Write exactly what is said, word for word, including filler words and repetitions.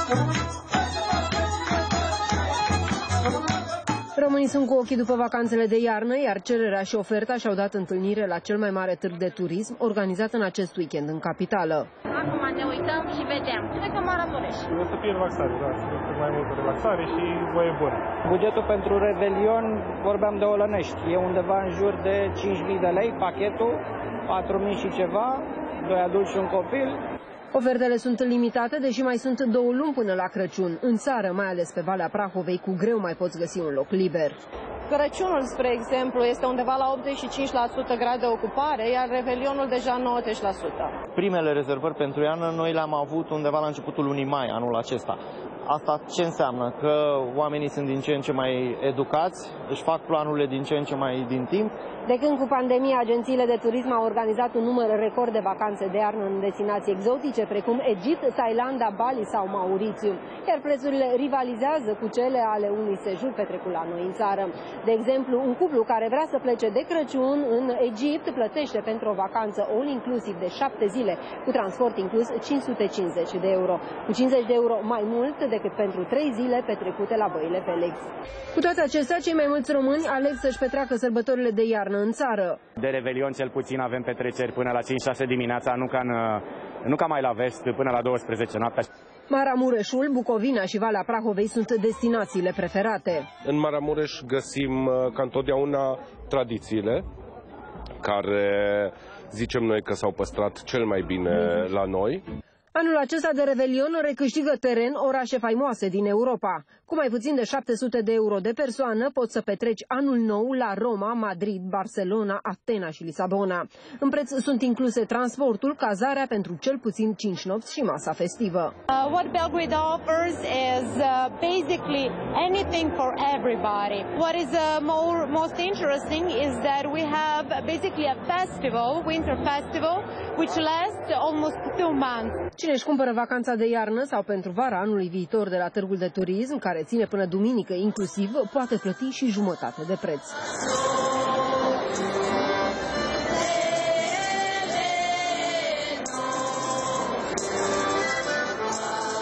Românii sunt cu ochii după vacanțele de iarnă, iar cererea și oferta și-au dat întâlnire la cel mai mare târg de turism organizat în acest weekend în capitală. Acum ne uităm și vedem. Cred că Maramureș. O să fie relaxare, da, să fie mai multă relaxare și voie bună. Bugetul pentru Revelion, vorbeam de Olănești, e undeva în jur de cinci mii de lei pachetul, patru mii și ceva, doi adulți și un copil. Ofertele sunt limitate, deși mai sunt două luni până la Crăciun. În țară, mai ales pe Valea Prahovei, cu greu mai poți găsi un loc liber. Crăciunul, spre exemplu, este undeva la optzeci și cinci la sută grad de ocupare, iar Revelionul deja nouăzeci la sută. Primele rezervări pentru iarnă noi le-am avut undeva la începutul lunii mai anul acesta. Asta ce înseamnă? Că oamenii sunt din ce în ce mai educați, își fac planurile din ce în ce mai din timp. De când cu pandemia, agențiile de turism au organizat un număr record de vacanțe de iarnă în destinații exotice, precum Egipt, Thailanda, Bali sau Mauritiu, iar prețurile rivalizează cu cele ale unui sejur petrecut la noi în țară. De exemplu, un cuplu care vrea să plece de Crăciun în Egipt plătește pentru o vacanță all-inclusiv de șapte zile, cu transport inclus, cinci sute cincizeci de euro, cu cincizeci de euro mai mult decât pentru trei zile petrecute la Băile Felix. Cu toate acestea, cei mai mulți români aleg să-și petreacă sărbătorile de iarnă în țară. De Revelion cel puțin avem petreceri până la cinci șase dimineața, nu ca, în, nu ca mai la vest, până la douăsprezece noaptea. Maramureșul, Bucovina și Valea Prahovei sunt destinațiile preferate. În Maramureș găsim ca întotdeauna tradițiile care zicem noi că s-au păstrat cel mai bine la noi. Anul acesta de Revelion recâștigă teren orașe faimoase din Europa. Cu mai puțin de șapte sute de euro de persoană poți să petreci anul nou la Roma, Madrid, Barcelona, Atena și Lisabona. În preț sunt incluse transportul, cazarea pentru cel puțin cinci nopți și masa festivă. Uh, what Belgrade offers is uh, basically anything for everybody. What is uh, more, most interesting is that we have basically a festival, winter festival, which lasts almost two months. Cine își cumpără vacanța de iarnă sau pentru vara anului viitor de la târgul de turism, care ține până duminică inclusiv, poate plăti și jumătate de preț.